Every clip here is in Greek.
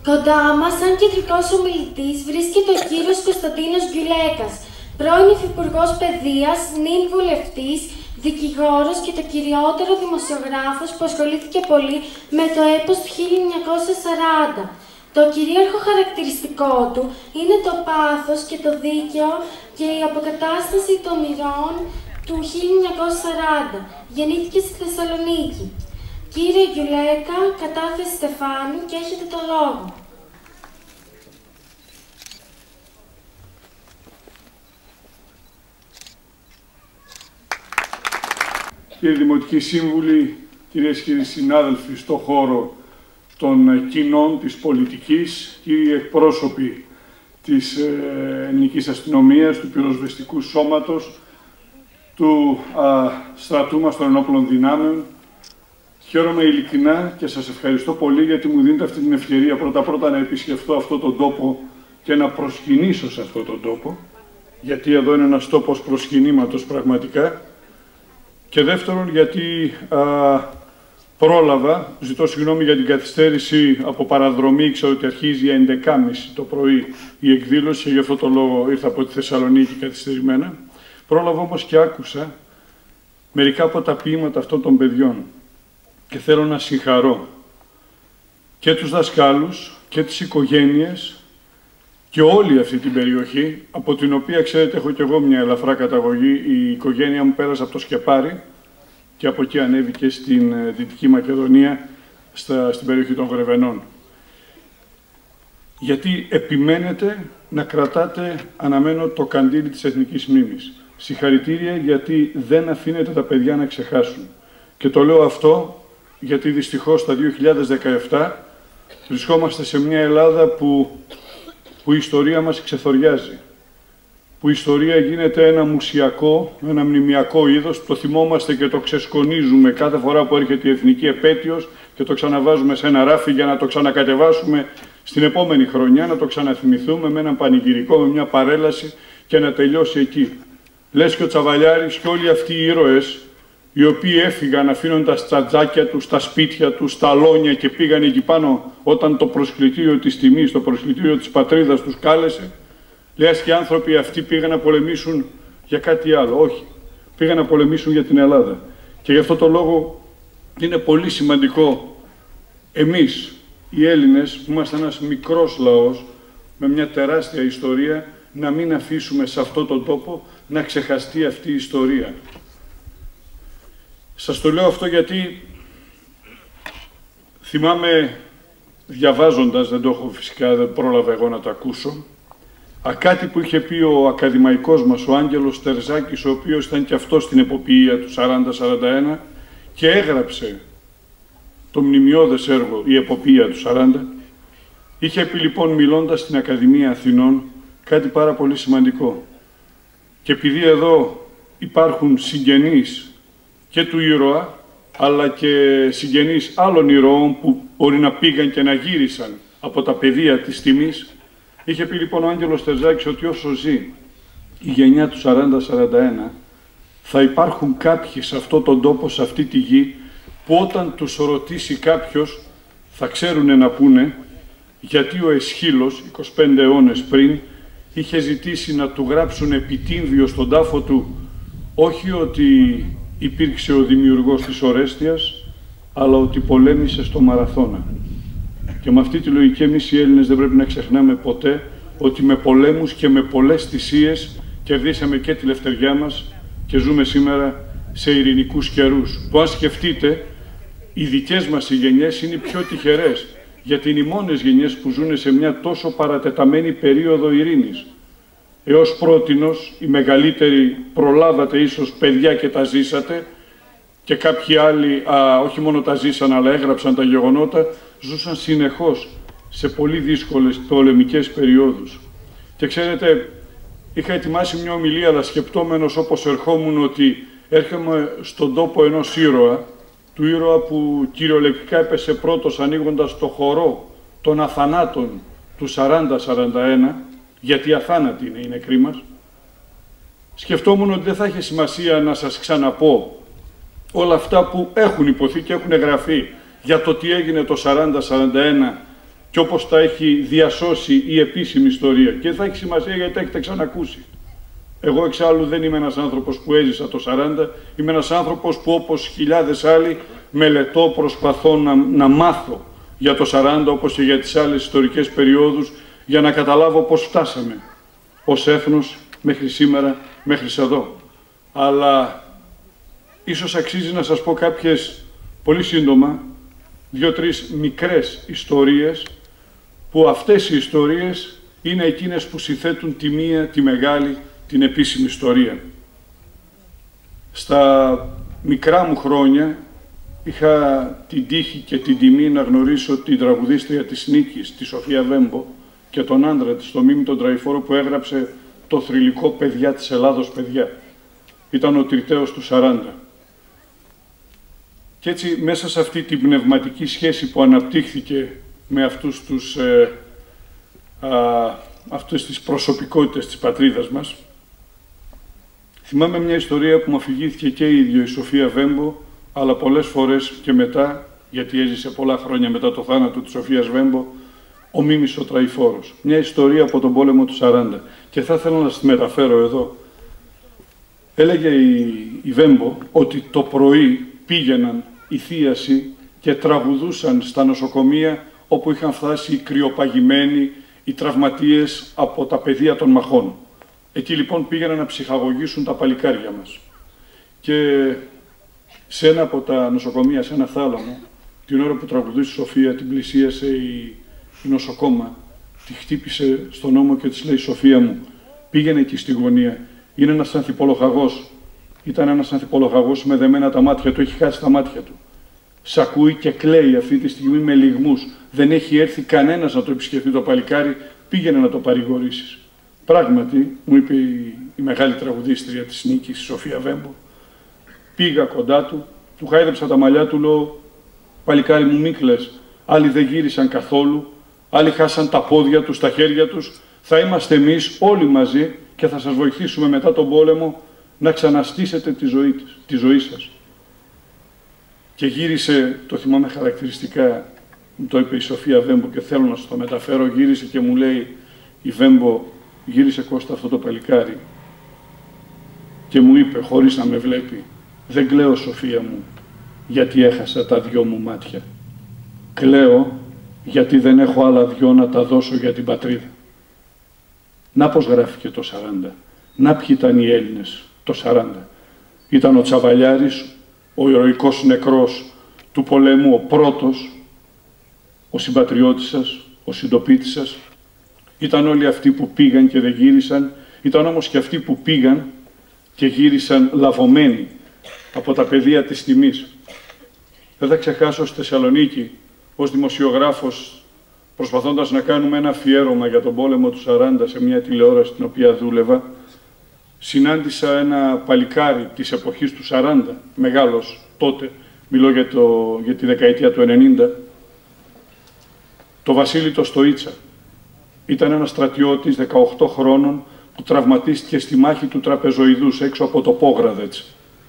Κοντά μας, σαν κεντρικός ομιλητής, βρίσκεται ο κύριος Κωνσταντίνος Γκιουλέκας, πρώην Υφυπουργός Παιδείας, νυν βουλευτής, δικηγόρος και το κυριότερο δημοσιογράφος που ασχολήθηκε πολύ με το έπος του 1940. Το κυρίαρχο χαρακτηριστικό του είναι το πάθος και το δίκαιο και η αποκατάσταση των ηρών του 1940. Γεννήθηκε στη Θεσσαλονίκη. Κύριε Γκιουλέκα, κατάθεση Στεφάνου και έχετε το λόγο. Κύριε Δημοτικοί Σύμβουλοι, κυρίες και κύριοι συνάδελφοι στον χώρο των κοινών, της πολιτικής, κύριοι εκπρόσωποι της ελληνικής αστυνομίας, του πυροσβεστικού σώματος, του στρατού μας των ενόπλων δυνάμεων, χαίρομαι ειλικρινά και σας ευχαριστώ πολύ γιατί μου δίνετε αυτή την ευκαιρία πρώτα-πρώτα να επισκεφτώ αυτόν τον τόπο και να προσκυνήσω σε αυτόν τον τόπο, γιατί εδώ είναι ένας τόπος προσκυνήματος πραγματικά. Και δεύτερον, γιατί πρόλαβα, ζητώ συγγνώμη για την καθυστέρηση από παραδρομή, ήξερα ότι αρχίζει για 11.30 το πρωί η εκδήλωση και γι' αυτό το λόγο ήρθα από τη Θεσσαλονίκη καθυστερημένα. Πρόλαβα όμως και άκουσα μερικά από τα ποίηματα αυτών των παιδιών και θέλω να συγχαρώ και τους δασκάλους και τις οικογένειες και όλη αυτή την περιοχή, από την οποία, ξέρετε, έχω κι εγώ μια ελαφρά καταγωγή. Η οικογένεια μου πέρασε από το Σκεπάρι και από εκεί ανέβηκε στην Δυτική Μακεδονία, στην περιοχή των Γρεβενών. Γιατί επιμένετε να κρατάτε αναμένο το καντήλι της εθνικής μνήμης. Συγχαρητήρια γιατί δεν αφήνετε τα παιδιά να ξεχάσουν. Και το λέω αυτό γιατί δυστυχώς το 2017 βρισκόμαστε σε μια Ελλάδα που η ιστορία μας ξεθοριάζει, που η ιστορία γίνεται ένα μουσιακό, ένα μνημιακό είδος, το θυμόμαστε και το ξεσκονίζουμε κάθε φορά που έρχεται η εθνική επέτειος και το ξαναβάζουμε σε ένα ράφι για να το ξανακατεβάσουμε στην επόμενη χρονιά, να το ξαναθυμηθούμε με έναν πανηγυρικό, με μια παρέλαση και να τελειώσει εκεί. Λες και ο Τσαβαλιάρης και όλοι αυτοί οι ήρωες, οι οποίοι έφυγαν αφήνοντας τα τζάκια τους, τα σπίτια τους, τα αλόνια και πήγαν εκεί πάνω όταν το προσκλητήριο της τιμής, το προσκλητήριο της πατρίδας τους κάλεσε, λες και οι άνθρωποι αυτοί πήγαν να πολεμήσουν για κάτι άλλο. Όχι. Πήγαν να πολεμήσουν για την Ελλάδα. Και γι' αυτό το λόγο είναι πολύ σημαντικό εμείς, οι Έλληνες, που είμαστε ένας μικρός λαός, με μια τεράστια ιστορία, να μην αφήσουμε σε αυτόν τον τόπο να ξεχαστεί αυτή η ιστορία. Σας το λέω αυτό γιατί θυμάμαι διαβάζοντας, δεν το έχω φυσικά, δεν πρόλαβα εγώ να το ακούσω, κάτι που είχε πει ο ακαδημαϊκός μας, ο Άγγελος Τερζάκης, ο οποίος ήταν και αυτός στην εποπτεία του 40-41 και έγραψε το μνημιώδες έργο «Η εποπτεία του 40». Είχε πει λοιπόν, μιλώντας στην Ακαδημία Αθηνών, κάτι πάρα πολύ σημαντικό. Και επειδή εδώ υπάρχουν συγγενείς και του ήρωα, αλλά και συγγενείς άλλων ηρώων που μπορεί να πήγαν και να γύρισαν από τα πεδία της τιμής, είχε πει λοιπόν ο Άγγελος Τερζάκης ότι όσο ζει η γενιά του 40-41, θα υπάρχουν κάποιοι σε αυτόν τον τόπο, σε αυτή τη γη, που όταν τους ρωτήσει κάποιος, θα ξέρουν να πούνε, γιατί ο Εσχύλος, 25 αιώνες πριν, είχε ζητήσει να του γράψουν επιτύμβιο στον τάφο του, όχι ότι υπήρξε ο δημιουργός της Ορέστιας, αλλά ότι πολέμησε στο Μαραθώνα. Και με αυτή τη λογική εμείς οι Έλληνες δεν πρέπει να ξεχνάμε ποτέ ότι με πολέμους και με πολλές θυσίες κερδίσαμε και τη λευτεριά μας και ζούμε σήμερα σε ειρηνικούς καιρούς. Που αν σκεφτείτε, οι δικές μας οι γενιές είναι οι πιο τυχερές, γιατί είναι οι μόνες γενιές που ζουν σε μια τόσο παρατεταμένη περίοδο ειρήνης. Έως πρότινος, οι μεγαλύτεροι προλάβατε ίσως παιδιά και τα ζήσατε και κάποιοι άλλοι όχι μόνο τα ζήσαν αλλά έγραψαν τα γεγονότα, ζούσαν συνεχώς σε πολύ δύσκολες πολεμικές περιόδους. Και ξέρετε, είχα ετοιμάσει μια ομιλία αλλά σκεπτόμενος όπως ερχόμουν ότι έρχομαι στον τόπο ενός ήρωα, του ήρωα που κυριολεκτικά έπεσε πρώτος ανοίγοντας το χορό των αθανάτων του 40-41, γιατί αθάνατοι είναι οι νεκροί μας. Σκεφτόμουν ότι δεν θα είχε σημασία να σας ξαναπώ όλα αυτά που έχουν υποθεί και έχουν γραφεί για το τι έγινε το 40-41 και όπως τα έχει διασώσει η επίσημη ιστορία. Και θα έχει σημασία γιατί τα έχετε ξανακούσει. Εγώ εξάλλου δεν είμαι ένας άνθρωπος που έζησα το 40, είμαι ένας άνθρωπος που όπως χιλιάδες άλλοι μελετώ, προσπαθώ να μάθω για το 40 όπως και για τις άλλες ιστορικές περιόδους για να καταλάβω πώς φτάσαμε ως έθνος μέχρι σήμερα, μέχρι εδώ. Αλλά ίσως αξίζει να σας πω κάποιες πολύ σύντομα, 2-3 μικρές ιστορίες που αυτές οι ιστορίες είναι εκείνες που συνθέτουν τη μία, τη μεγάλη, την επίσημη ιστορία. Στα μικρά μου χρόνια είχα την τύχη και την τιμή να γνωρίσω την τραγουδίστρια της Νίκης, τη Σοφία Βέμπο, και τον άντρα της, τον Μίμη τον Τραϊφόρο, που έγραψε το θρυλικό «Παιδιά της Ελλάδος, παιδιά». Ήταν ο τριταίος του 40. Και έτσι μέσα σε αυτή την πνευματική σχέση που αναπτύχθηκε με αυτές τις προσωπικότητες της πατρίδας μας, θυμάμαι μια ιστορία που μου αφηγήθηκε και η ίδια η Σοφία Βέμπο, αλλά πολλές φορές και μετά, γιατί έζησε πολλά χρόνια μετά το θάνατο της Σοφίας Βέμπο, ο Μίμης ο Τραϊφόρος. Μια ιστορία από τον πόλεμο του 40. Και θα ήθελα να σας τη μεταφέρω εδώ. Έλεγε η Βέμπο ότι το πρωί πήγαιναν οι θείασοι και τραγουδούσαν στα νοσοκομεία όπου είχαν φτάσει οι κρυοπαγημένοι, οι τραυματίες από τα πεδία των μαχών. Εκεί λοιπόν πήγαιναν να ψυχαγωγήσουν τα παλικάρια μας. Και σε ένα από τα νοσοκομεία, σε ένα θάλαμο, την ώρα που τραγουδούσε η Σοφία, την πλησίασε η νοσοκόμα, τη χτύπησε στον ώμο και της λέει: «Σοφία μου, πήγαινε εκεί στη γωνία. Είναι ένας ανθιπολογαγός. Ήταν ένας ανθιπολογαγός με δεμένα τα μάτια του, έχει χάσει τα μάτια του. Σ' ακούει και κλαίει αυτή τη στιγμή με λυγμούς. Δεν έχει έρθει κανένας να το επισκεφτεί το παλικάρι. Πήγαινε να το παρηγορήσεις». Πράγματι, μου είπε η μεγάλη τραγουδίστρια της Νίκης, η Σοφία Βέμπο. Πήγα κοντά του, του χάιδεψα τα μαλλιά του, λέω: «Παλικάρι μου, μη κλαις. Άλλοι δεν γύρισαν καθόλου, άλλοι χάσαν τα πόδια τους, τα χέρια τους. Θα είμαστε εμείς όλοι μαζί και θα σας βοηθήσουμε μετά τον πόλεμο να ξαναστήσετε τη ζωή σας». Και γύρισε, το θυμάμαι χαρακτηριστικά, μου το είπε η Σοφία Βέμπο και θέλω να σας το μεταφέρω, γύρισε και μου λέει η Βέμπο: «Γύρισε Κώστα αυτό το παλικάρι και μου είπε χωρίς να με βλέπει: Δεν κλαίω, Σοφία μου, γιατί έχασα τα δυο μου μάτια. Κλαίω γιατί δεν έχω άλλα δυο να τα δώσω για την πατρίδα». Να πώς γράφηκε το 40. Να ποιοι ήταν οι Έλληνες το 40. Ήταν ο Τσαβαλιάρης, ο ηρωικός νεκρός του πολέμου, ο πρώτος, ο συμπατριώτης σας, ο συντοπίτης σας. Ήταν όλοι αυτοί που πήγαν και δεν γύρισαν. Ήταν όμως και αυτοί που πήγαν και γύρισαν λαβωμένοι από τα πεδία της τιμής. Δεν θα ξεχάσω στη Θεσσαλονίκη, ως δημοσιογράφος, προσπαθώντας να κάνουμε ένα αφιέρωμα για τον πόλεμο του 40 σε μια τηλεόραση στην οποία δούλευα, συνάντησα ένα παλικάρι της εποχής του 40, μεγάλος τότε, μιλώ για τη δεκαετία του 90, το Βασίλη το Στοίτσα. Ήταν ένας στρατιώτης 18 χρόνων που τραυματίστηκε στη μάχη του Τραπεζοειδούς έξω από το Πόγραδετς.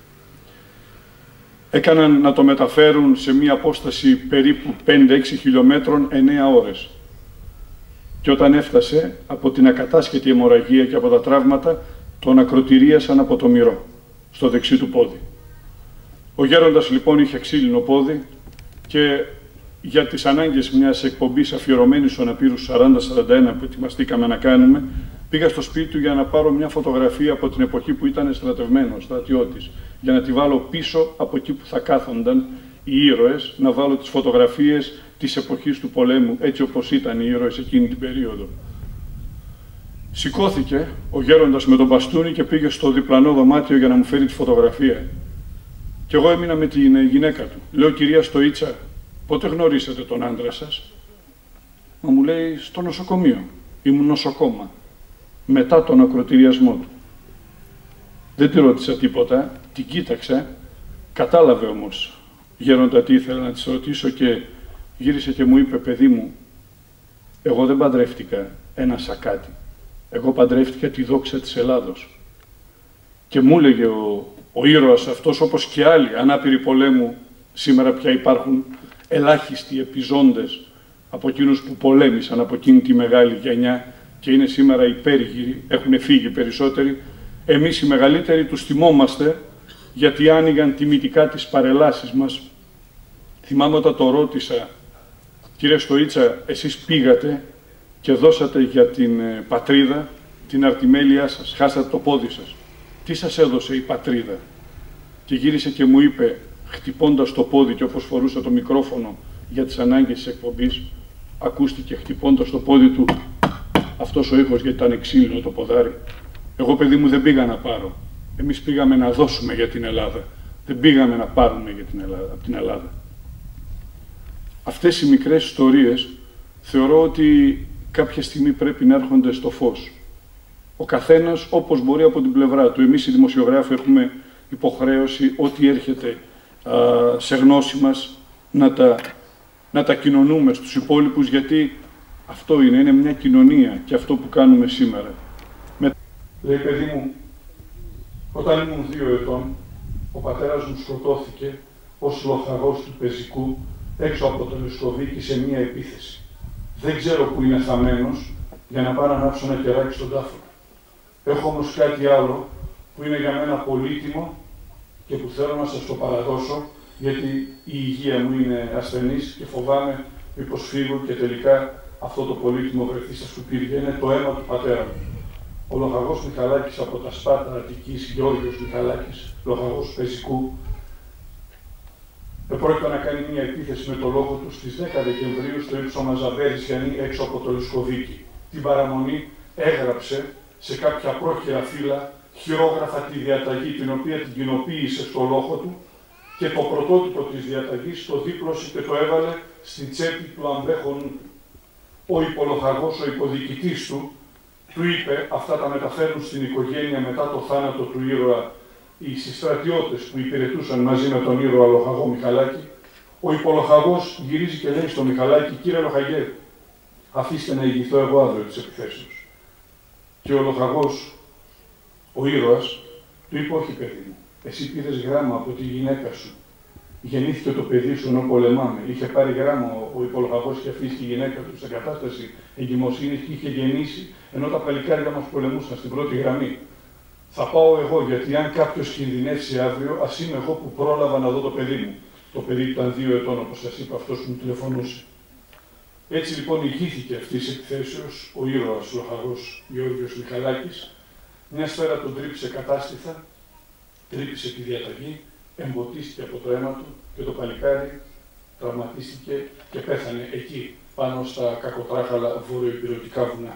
Έκαναν να το μεταφέρουν σε μία απόσταση περίπου 5-6 χιλιόμετρων 9 ώρες. Και όταν έφτασε από την ακατάσχετη αιμορραγία και από τα τραύματα, τον ακροτηρίασαν από το μυρό, στο δεξί του πόδι. Ο γέροντας λοιπόν είχε ξύλινο πόδι και για τις ανάγκες μιας εκπομπής αφιερωμένης στον Απείρους 40-41 που ετοιμαστήκαμε να κάνουμε, πήγα στο σπίτι του για να πάρω μια φωτογραφία από την εποχή που ήταν στρατευμένος, στρατιώτης, για να τη βάλω πίσω από εκεί που θα κάθονταν οι ήρωες, να βάλω τις φωτογραφίες της εποχής του πολέμου, έτσι όπως ήταν οι ήρωες εκείνη την περίοδο. Σηκώθηκε ο γέροντας με τον μπαστούνι και πήγε στο διπλανό δωμάτιο για να μου φέρει τη φωτογραφία. Και εγώ έμεινα με την γυναίκα του. Λέω: «Κυρία Στοίτσα, πότε γνωρίσατε τον άντρα σας?» Μα μου λέει: «Στο νοσοκομείο. Ήμουν νοσοκόμα. Μετά τον ακροτηριασμό του». Δεν τη ρώτησα τίποτα, την κοίταξα, κατάλαβε όμως γέροντα τι ήθελα να της ρωτήσω και γύρισε και μου είπε: «Παιδί μου, εγώ δεν παντρεύτηκα ένα σακάτι. Εγώ παντρεύτηκα τη δόξα της Ελλάδος». Και μου έλεγε ο ήρωας αυτός, όπως και άλλοι ανάπηροι πολέμου, σήμερα πια υπάρχουν ελάχιστοι επιζώντες από εκείνους που πολέμησαν από εκείνη τη μεγάλη γενιά και είναι σήμερα υπέργυροι, έχουν φύγει περισσότεροι. Εμείς οι μεγαλύτεροι τους θυμόμαστε γιατί άνοιγαν τιμητικά τις παρελάσεις μας. Θυμάμαι όταν το ρώτησα, κύριε Στοίτσα, εσείς πήγατε και δώσατε για την πατρίδα την αρτιμέλειά σας, χάσατε το πόδι σας. Τι σας έδωσε η πατρίδα? Και γύρισε και μου είπε, χτυπώντας το πόδι και όπως φορούσε το μικρόφωνο για τις ανάγκες της εκπομπής, ακούστηκε χτυπώντας το πόδι του αυτός ο ήχος, γιατί ήταν ξύλινο το ποδάρι. Εγώ, παιδί μου, δεν πήγα να πάρω. Εμείς πήγαμε να δώσουμε για την Ελλάδα. Δεν πήγαμε να πάρουμε για την Ελλάδα, από την Ελλάδα. Αυτές οι μικρές ιστορίες θεωρώ ότι κάποια στιγμή πρέπει να έρχονται στο φως. Ο καθένας όπως μπορεί από την πλευρά του. Εμείς οι δημοσιογράφοι έχουμε υποχρέωση ό,τι έρχεται σε γνώση μας να τα κοινωνούμε στους υπόλοιπους, γιατί αυτό είναι μια κοινωνία και αυτό που κάνουμε σήμερα. Λέει, παιδί μου, όταν ήμουν 2 ετών, ο πατέρας μου σκοτώθηκε ως λοχαγός του πεζικού έξω από το Λεσκοβίκι σε μία επίθεση. Δεν ξέρω που είναι θαμμένος για να πάω να ανάψω ένα κεράκι στον τάφο. Έχω όμως κάτι άλλο που είναι για μένα πολύτιμο και που θέλω να σας το παραδώσω, γιατί η υγεία μου είναι ασθενής και φοβάμαι μήπως φύγω και τελικά αυτό το πολύτιμο βρεθεί στα σκουπίδια. Είναι το αίμα του πατέρα μου. Ο λοχαγός Μιχαλάκης από τα Σπάρτα Αττικής, Γιώργος Μιχαλάκης, λοχαγός πεζικού, επρόκειτο να κάνει μια επίθεση με το λόγο του στις 10 Δεκεμβρίου στο ύψωμα Ζαβέρισιανή έξω από το Λεσκοβίκι. Την παραμονή έγραψε σε κάποια πρόχειρα φύλλα χειρόγραφα τη διαταγή, την οποία την κοινοποίησε στο λόγο του, και το πρωτότυπο της διαταγής το δίπλωσε και το έβαλε στην τσέπη του Αμπέχονου. Ο υπολοχαγός, ο υποδιοικητής του είπε, αυτά τα μεταφέρουν στην οικογένεια μετά το θάνατο του ήρωα οι συστρατιώτες που υπηρετούσαν μαζί με τον ήρωα λοχαγό Μιχαλάκη. Ο υπολοχαγός γυρίζει και λέει στο Μιχαλάκη, κύριε Λοχαγέ, αφήστε να ηγηθώ εγώ αύριο της επιθέσεως. Και ο λοχαγός, ο ήρωας, του είπε, όχι παιδί μου, εσύ πήρες γράμμα από τη γυναίκα σου. Γεννήθηκε το παιδί σου ενώ πολεμάμε. Είχε πάρει γράμμα ο υπολοχαγός και αφήσει τη γυναίκα του σε κατάσταση εγκυμοσύνης και είχε γεννήσει ενώ τα παλικάρια μας πολεμούσαν στην πρώτη γραμμή. Θα πάω εγώ, γιατί αν κάποιος κινδυνεύσει αύριο, ας είμαι εγώ που πρόλαβα να δω το παιδί μου. Το παιδί του ήταν 2 ετών, όπως σας είπα, αυτός που μου τηλεφωνούσε. Έτσι λοιπόν ηγήθηκε αυτής της επιθέσεως ο ήρωας λοχαγός Γιώργος Μιχαλάκης. Μια σφαίρα τον τρύπησε κατάστηθα, τρύπησε τη διαταγή, εμποτίστηκε από το αίμα του και το παλικάρι τραυματίστηκε και πέθανε εκεί, πάνω στα κακοτράχαλα βορειοϊπειρωτικά βουνά.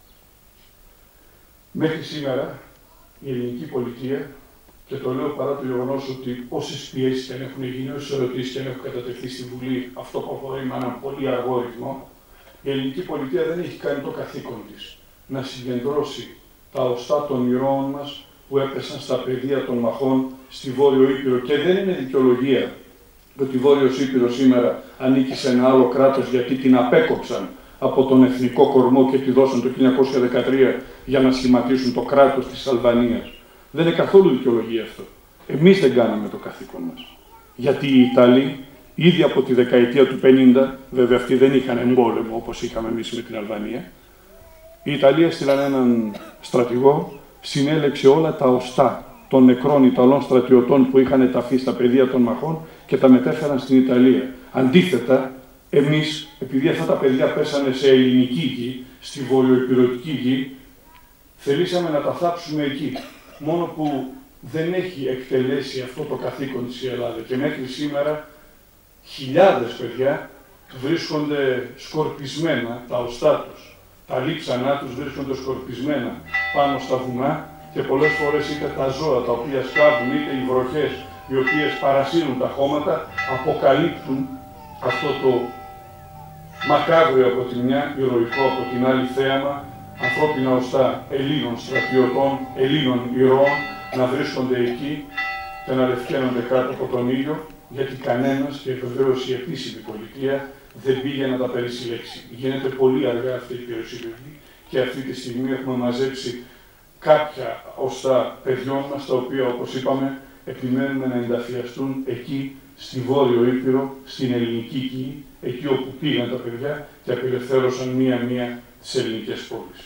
Μέχρι σήμερα η ελληνική πολιτεία, και το λέω παρά το γεγονός ότι όσες πιέσεις και αν έχουν γίνει, όσες ερωτήσεις και αν έχουν κατατεθεί στη Βουλή, αυτό προχωρεί με έναν πολύ αργό ρυθμό, η ελληνική πολιτεία δεν έχει κάνει το καθήκον της να συγκεντρώσει τα οστά των ηρώων μας που έπεσαν στα πεδία των μαχών στη Βόρειο Ήπειρο. Και δεν είναι δικαιολογία ότι η Βόρειος Ήπειρος σήμερα ανήκει σε ένα άλλο κράτος γιατί την απέκοψαν από τον εθνικό κορμό και τη δώσαν το 1913 για να σχηματίσουν το κράτος της Αλβανίας. Δεν είναι καθόλου δικαιολογία αυτό. Εμείς δεν κάναμε το καθήκον μας. Γιατί οι Ιταλοί ήδη από τη δεκαετία του 50, βέβαια αυτοί δεν είχαν εμπόλεμο όπως είχαμε εμείς με την Αλβανία, οι Ιταλοί έστειλαν έναν στρατηγό, συνέλεξε όλα τα οστά των νεκρών Ιταλών στρατιωτών που είχαν ταφεί στα πεδία των μαχών και τα μετέφεραν στην Ιταλία. Αντίθετα, εμείς, επειδή αυτά τα παιδιά πέσανε σε ελληνική γη, στη βορειοϊπειρωτική γη, θελήσαμε να τα θάψουμε εκεί. Μόνο που δεν έχει εκτελέσει αυτό το καθήκον της η Ελλάδα. Και μέχρι σήμερα χιλιάδες παιδιά βρίσκονται σκορπισμένα, τα οστά τους, τα λείψανά τους βρίσκονται σκορπισμένα πάνω στα βουνά και πολλές φορές είτε τα ζώα τα οποία σκάβουν, είτε οι βροχές οι οποίες παρασύρουν τα χώματα, αποκαλύπτουν αυτό το μακάβριο από τη μια, ηρωικό από την άλλη θέαμα, ανθρώπινα οστά Ελλήνων στρατιωτών, Ελλήνων ηρώων να βρίσκονται εκεί και να λευκαίνονται κάτω από τον ήλιο, γιατί κανένας, και βεβαίως η επίσημη πολιτεία, δεν πήγε να τα περισυλλέξει. Γίνεται πολύ αργά αυτή η περισυλλογή και αυτή τη στιγμή έχουμε μαζέψει κάποια οστά παιδιών μας, τα οποία, όπως είπαμε, επιμένουμε να ενταφιαστούν εκεί στη Βόρειο Ήπειρο, στην Ελληνική Γη, εκεί όπου πήγαν τα παιδιά και απελευθέρωσαν μία-μία τις ελληνικές πόλεις.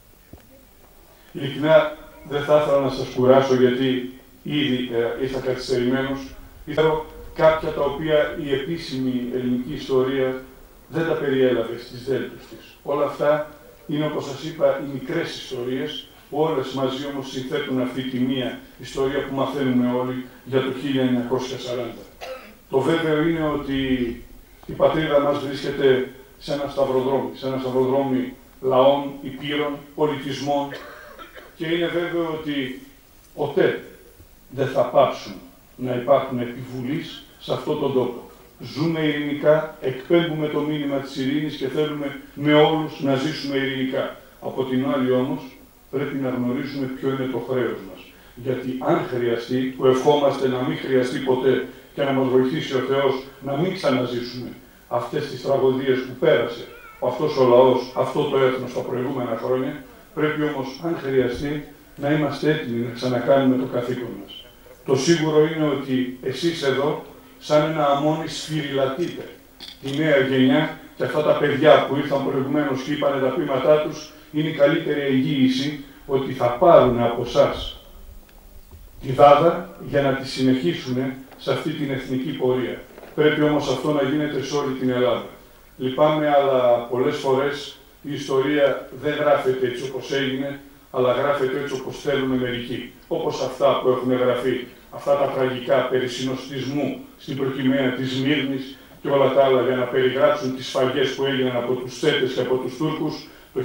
Ειλικρινά δεν θα ήθελα να σας κουράσω, γιατί ήδη ήρθα καθυστερημένος. Ήθελα κάποια τα οποία η επίσημη ελληνική ιστορία δεν τα περιέλαβε στις δέλτους της. Όλα αυτά είναι, όπως σας είπα, οι μικρές ιστορίες, που όλες μαζί όμως συνθέτουν αυτή τη μία ιστορία που μαθαίνουμε όλοι για το 1940. Το βέβαιο είναι ότι η πατρίδα μας βρίσκεται σε ένα σταυροδρόμι λαών, υπήρων, πολιτισμών, και είναι βέβαιο ότι ποτέ δεν θα πάψουν να υπάρχουν επιβουλείς σε αυτόν τον τόπο. Ζούμε ειρηνικά, εκπέμπουμε το μήνυμα της ειρήνης και θέλουμε με όλους να ζήσουμε ειρηνικά. Από την άλλη όμως, πρέπει να γνωρίζουμε ποιο είναι το χρέος μας. Γιατί αν χρειαστεί, που ευχόμαστε να μην χρειαστεί ποτέ και να μας βοηθήσει ο Θεός να μην ξαναζήσουμε αυτές τις τραγωδίες που πέρασε αυτός ο λαός, αυτό το έθνος τα προηγούμενα χρόνια, πρέπει όμως, αν χρειαστεί, να είμαστε έτοιμοι να ξανακάνουμε το καθήκον μας. Το σίγουρο είναι ότι εσείς εδώ, σαν ένα αμόνι, σφυριλατείτε τη νέα γενιά, και αυτά τα παιδιά που ήρθαν προηγουμένως και είπανε τα πείματά τους, είναι η καλύτερη εγγύηση ότι θα πάρουν από εσάς τη δάδα για να τη συνεχίσουν σε αυτή την εθνική πορεία. Πρέπει όμως αυτό να γίνεται σε όλη την Ελλάδα. Λυπάμαι, αλλά πολλές φορές η ιστορία δεν γράφεται έτσι όπως έγινε, αλλά γράφεται έτσι όπως θέλουν μερικοί. Όπως αυτά που έχουν γραφεί, αυτά τα τραγικά περί συνοστισμού στην προκειμένη της Σμύρνης και όλα τα άλλα, για να περιγράψουν τις σφαγές που έγιναν από τους Τσέτες και από τους Τούρκους το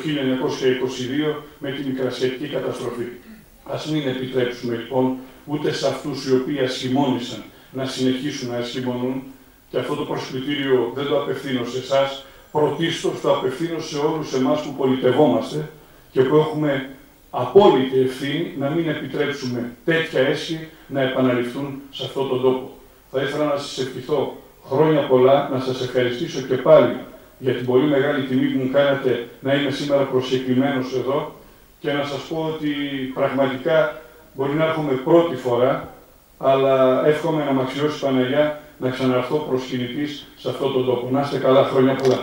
1922 με τη Μικρασιατική καταστροφή. Ας μην επιτρέψουμε λοιπόν ούτε σε αυτούς οι οποίοι ασχημόνησαν να συνεχίσουν να ασχημονούν, και αυτό το προσκλητήριο δεν το απευθύνω σε εσάς, πρωτίστως το απευθύνω σε όλους εμάς που πολιτευόμαστε και που έχουμε απόλυτη ευθύνη να μην επιτρέψουμε τέτοια έσχη να επαναληφθούν σε αυτόν τον τόπο. Θα ήθελα να σας ευχηθώ χρόνια πολλά, να σας ευχαριστήσω και πάλι για την πολύ μεγάλη τιμή που μου κάνατε να είμαι σήμερα προσκεκλημένος εδώ, και να σας πω ότι πραγματικά μπορεί να έρχομαι πρώτη φορά, αλλά εύχομαι να μ' αξιώσει η Παναγιά να ξαναρθώ προσκυνητής σε αυτόν τον τόπο. Να είστε καλά, χρόνια πολλά.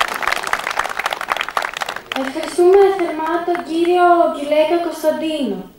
Ευχαριστούμε θερμά τον κύριο Γκιουλέκα Κωνσταντίνο.